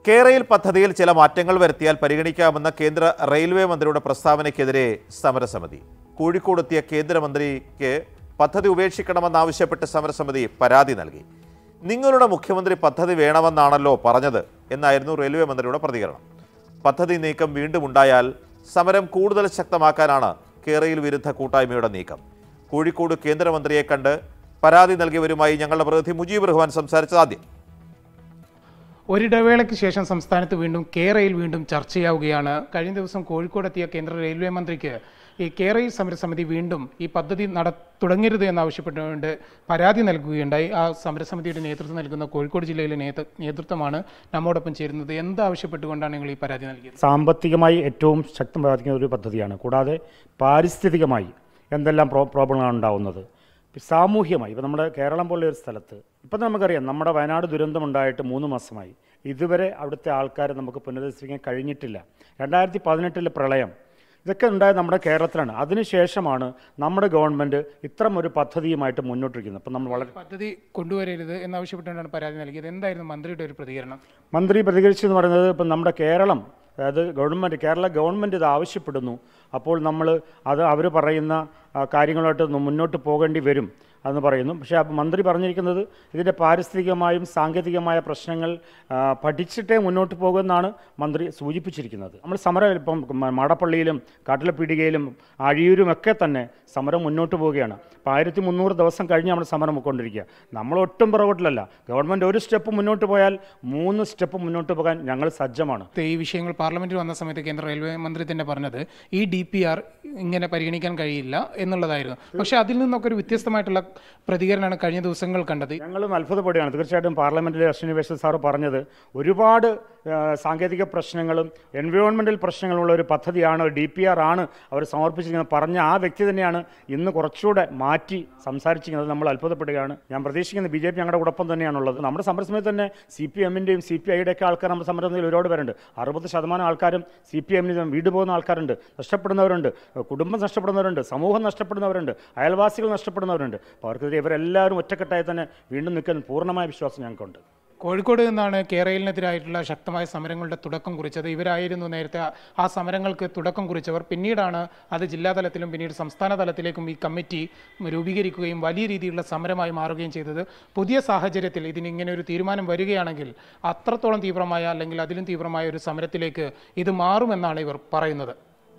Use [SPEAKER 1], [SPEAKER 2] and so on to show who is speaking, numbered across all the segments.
[SPEAKER 1] കേരയിൽ പദ്ധതിയിൽ ചില മാറ്റങ്ങൾ വരുത്തിയാൽ പരിഗണിക്കാമെന്ന കേന്ദ്ര റെയിൽവേ മന്ത്രിയുടെ പ്രസ്താവനയ്ക്കെതിരെ സമരസമിതി. കോഴിക്കോടെത്തിയ കേന്ദ്രമന്ത്രിക്ക് പദ്ധതി ഉപേക്ഷിക്കണമെന്നാവശ്യപ്പെട്ട് സമരസമിതി പരാതി നൽകി. നിങ്ങളുടെ മുഖ്യമന്ത്രി പദ്ധതി വേണമെന്നാണല്ലോ പറഞ്ഞത് എന്നായിരുന്നു റെയിൽവേ മന്ത്രിയുടെ പ്രതികരണം. പദ്ധതി നീക്കം വീണ്ടും ഉണ്ടായാൽ സമരം കൂടുതൽ ശക്തമാക്കാനാണ് കേരയിൽ വിരുദ്ധ കൂട്ടായ്മയുടെ നീക്കം. കോഴിക്കോട് കേന്ദ്രമന്ത്രിയെ കണ്ട് പരാതി നൽകിയവരുമായി ഞങ്ങളുടെ പ്രതിനിധി മുജീബ് റഹ്മാൻ സംസാരിച്ചത് ആദ്യം.
[SPEAKER 2] ഒരിടവേളയ്ക്ക് ശേഷം സംസ്ഥാനത്ത് വീണ്ടും കേരയിൽ വീണ്ടും ചർച്ചയാവുകയാണ്. കഴിഞ്ഞ ദിവസം കോഴിക്കോടെത്തിയ കേന്ദ്ര റെയിൽവേ മന്ത്രിക്ക് ഈ കേരയിൽ സമരസമിതി വീണ്ടും ഈ പദ്ധതി തുടങ്ങരുത് എന്നാവശ്യപ്പെട്ടുകൊണ്ട് പരാതി നൽകുകയുണ്ടായി. ആ സമരസമിതിയുടെ നേതൃത്വം നൽകുന്ന കോഴിക്കോട് ജില്ലയിലെ നേതൃത്വമാണ് നമ്മോടൊപ്പം ചേരുന്നത്. എന്താവശ്യപ്പെട്ടുകൊണ്ടാണ് നിങ്ങൾ ഈ പരാതി നൽകിയത്?
[SPEAKER 3] സാമ്പത്തികമായി ഏറ്റവും ശക്തം ബാധിക്കുന്ന ഒരു പദ്ധതിയാണ്. കൂടാതെ പാരിസ്ഥിതികമായി എന്തെല്ലാം പ്രോബ്ലങ്ങളാണ് ഉണ്ടാവുന്നത്, സാമൂഹ്യമായി ഇപ്പോൾ നമ്മുടെ കേരളം പോലുള്ള ഒരു സ്ഥലത്ത് ഇപ്പം നമുക്കറിയാം, നമ്മുടെ വയനാട് ദുരന്തമുണ്ടായിട്ട് 3 മാസമായി. ഇതുവരെ അവിടുത്തെ ആൾക്കാരെ നമുക്ക് പുനരധിവസിക്കാൻ കഴിഞ്ഞിട്ടില്ല. 2018 പ്രളയം, ഇതൊക്കെ ഉണ്ടായത് നമ്മുടെ കേരളത്തിലാണ്. അതിനുശേഷമാണ് നമ്മുടെ ഗവൺമെൻറ് ഇത്തരം ഒരു പദ്ധതിയുമായിട്ട് മുന്നോട്ടിരിക്കുന്നത്. അപ്പം നമ്മൾ വളരെ
[SPEAKER 2] പദ്ധതി കൊണ്ടുവരരുത് എന്നാവശ്യപ്പെട്ടുകൊണ്ടാണ് പരാതി നൽകിയത്. എന്തായിരുന്നു മന്ത്രിയുടെ ഒരു പ്രതികരണം?
[SPEAKER 3] മന്ത്രി പ്രതികരിച്ചെന്ന് പറയുന്നത്, ഇപ്പം നമ്മുടെ കേരളം, അതായത് കേരള ഗവൺമെൻറ് ഇത് ആവശ്യപ്പെടുന്നു. അപ്പോൾ നമ്മൾ അവർ പറയുന്ന കാര്യങ്ങളുമായിട്ട് മുന്നോട്ട് പോകേണ്ടി വരും എന്ന് പറയുന്നു. പക്ഷേ മന്ത്രി പറഞ്ഞിരിക്കുന്നത് ഇതിൻ്റെ പാരിസ്ഥിതികമായും സാങ്കേതികമായ പ്രശ്നങ്ങൾ പഠിച്ചിട്ടേ മുന്നോട്ട് പോകുമെന്നാണ് മന്ത്രി സൂചിപ്പിച്ചിരിക്കുന്നത്. നമ്മൾ സമരം ഇപ്പം മാടപ്പള്ളിയിലും കാട്ടിലപ്പീടികയിലും അഴിയൂരുമൊക്കെ തന്നെ സമരം മുന്നോട്ട് പോവുകയാണ്. ഇപ്പോൾ 1300 ദിവസം കഴിഞ്ഞ് നമ്മൾ സമരം കൊണ്ടിരിക്കുക. നമ്മൾ ഒട്ടും പുറകോട്ടിലല്ല. ഗവൺമെൻറ് ഒരു സ്റ്റെപ്പ് മുന്നോട്ട് പോയാൽ 3 സ്റ്റെപ്പ് മുന്നോട്ട് പോകാൻ ഞങ്ങൾ സജ്ജമാണ്.
[SPEAKER 2] ഈ വിഷയങ്ങൾ പാർലമെന്റിൽ വന്ന സമയത്ത് കേന്ദ്ര റെയിൽവേ മന്ത്രി തന്നെ പറഞ്ഞത് ഈ DPR ഇങ്ങനെ പരിഗണിക്കാൻ കഴിയില്ല എന്നുള്ളതായിരുന്നു. പക്ഷേ അതിൽ നിന്നൊക്കെ ഒരു വ്യത്യസ്തമായിട്ടുള്ള പ്രതികരണമാണ് കഴിഞ്ഞ ദിവസങ്ങൾ കണ്ടത്.
[SPEAKER 3] ഞങ്ങളും അത്ഭുതപ്പെടുകയാണ്. തീർച്ചയായിട്ടും പാർലമെന്റിലെ അശ്വിനി വൈഷ്ണവ് സാറ് പറഞ്ഞത് ഒരുപാട് സാങ്കേതിക പ്രശ്നങ്ങളും എൻവയോൺമെന്റൽ പ്രശ്നങ്ങളുള്ള ഒരു പദ്ധതിയാണ്, DPR ആണ് അവർ സമർപ്പിച്ചിരിക്കുന്നത് പറഞ്ഞ ആ വ്യക്തി തന്നെയാണ് ഇന്ന് കുറച്ചുകൂടെ മാറ്റി സംസാരിച്ചിരിക്കുന്നത്. നമ്മൾ അത്ഭുതപ്പെടുകയാണ്. ഞാൻ പ്രതീക്ഷിക്കുന്നത് BJP ഞങ്ങളുടെ കൂടൊപ്പം തന്നെയാണുള്ളത്. നമ്മുടെ സമരസമയത്ത് തന്നെ CPMൻ്റെയും CPIയുടെ ഒക്കെ ആൾക്കാർ നമ്മുടെ സമരത്തിൽ ഒരുപാട് പേരുണ്ട്. 60% ആൾക്കാരും CPMന് വീട് പോകുന്ന ആൾക്കാരുണ്ട്, നഷ്ടപ്പെടുന്നവരുണ്ട്, കുടുംബം നഷ്ടപ്പെടുന്നവരുണ്ട്, സമൂഹം നഷ്ടപ്പെടുന്നവരുണ്ട്, അയൽവാസികൾ നഷ്ടപ്പെടുന്നവരുണ്ട്. അപ്പോൾ അവർക്കെതിരെ ഇവരെല്ലാവരും ഒറ്റക്കെട്ടായി തന്നെ വീണ്ടും നിൽക്കാൻ പൂർണ്ണമായ വിശ്വാസം ഞങ്ങൾക്കുണ്ട്.
[SPEAKER 2] കോഴിക്കോട് നിന്നാണ് കേരളിനെതിരായിട്ടുള്ള ശക്തമായ സമരങ്ങളുടെ തുടക്കം കുറിച്ചത്. ഇവരായിരുന്നു നേരത്തെ ആ സമരങ്ങൾക്ക് തുടക്കം കുറിച്ചവർ. പിന്നീടാണ് അത് ജില്ലാതലത്തിലും പിന്നീട് സംസ്ഥാന തലത്തിലേക്കും ഈ കമ്മിറ്റി രൂപീകരിക്കുകയും വലിയ രീതിയിലുള്ള സമരമായി മാറുകയും ചെയ്തത്. പുതിയ സാഹചര്യത്തിൽ ഇതിനിങ്ങനെ ഒരു തീരുമാനം വരികയാണെങ്കിൽ അത്രത്തോളം തീവ്രമായ അല്ലെങ്കിൽ അതിലും തീവ്രമായ ഒരു സമരത്തിലേക്ക് ഇത് മാറുമെന്നാണ് ഇവർ പറയുന്നത്.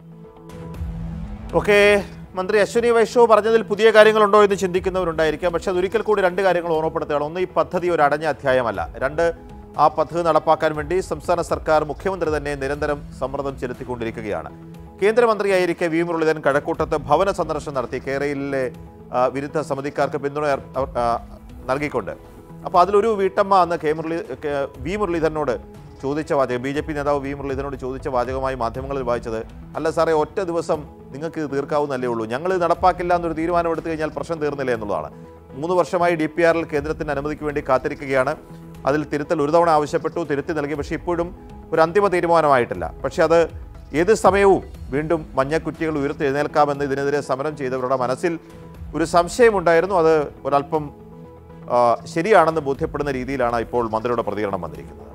[SPEAKER 1] ഓക്കെ, മന്ത്രി അശ്വിനി വൈഷ്ണവ് പറഞ്ഞതിൽ പുതിയ കാര്യങ്ങളുണ്ടോ എന്ന് ചിന്തിക്കുന്നവരുണ്ടായിരിക്കാം. പക്ഷേ അതൊരിക്കൽ കൂടി 2 കാര്യങ്ങൾ ഓർമ്മപ്പെടുത്തുകയാണ്. ഒന്ന്, ഈ പദ്ധതി ഒരു അടഞ്ഞ അധ്യായമല്ല. 2, ആ പദ്ധതി നടപ്പാക്കാൻ വേണ്ടി സംസ്ഥാന സർക്കാർ, മുഖ്യമന്ത്രി തന്നെ നിരന്തരം സമ്മർദ്ദം ചെലുത്തിക്കൊണ്ടിരിക്കുകയാണ്. കേന്ദ്രമന്ത്രിയായിരിക്കെ വി മുരളീധരൻ കഴക്കൂട്ടത്ത് ഭവന സന്ദർശനം നടത്തി കേരളയിലെ വിരുദ്ധ സമിതിക്കാർക്ക് പിന്തുണ നൽകിക്കൊണ്ട്. അപ്പോൾ അതിലൊരു വീട്ടമ്മ അന്ന് വി മുരളീധരനോട് ചോദിച്ച വാചകം, BJP നേതാവ് വി മുരളീധരനോട് ചോദിച്ച വാചകമായി മാധ്യമങ്ങളിൽ വായിച്ചത്, അല്ല സാറേ, ഒറ്റ ദിവസം നിങ്ങൾക്ക് ഇത് തീർക്കാവുന്നല്ലേ ഉള്ളൂ, ഞങ്ങൾ ഇത് നടപ്പാക്കില്ല എന്നൊരു തീരുമാനം എടുത്തു കഴിഞ്ഞാൽ പ്രശ്നം തീർന്നില്ല എന്നുള്ളതാണ്. 3 വർഷമായി DPRൽ കേന്ദ്രത്തിൻ്റെ അനുമതിക്ക് വേണ്ടി കാത്തിരിക്കുകയാണ്. അതിൽ തിരുത്തൽ ഒരു തവണ ആവശ്യപ്പെട്ടു, തിരുത്തി നൽകി. പക്ഷേ ഇപ്പോഴും ഒരു അന്തിമ തീരുമാനമായിട്ടില്ല. പക്ഷേ അത് ഏത് സമയവും വീണ്ടും മഞ്ഞക്കുറ്റികൾ ഉയർത്തെഴുന്നേൽക്കാമെന്ന് ഇതിനെതിരെ സമരം ചെയ്തവരുടെ മനസ്സിൽ ഒരു സംശയമുണ്ടായിരുന്നു. അത് ഒരല്പം ശരിയാണെന്ന് ബോധ്യപ്പെടുന്ന രീതിയിലാണ് ഇപ്പോൾ മന്ത്രിയുടെ പ്രതികരണം വന്നിരിക്കുന്നത്.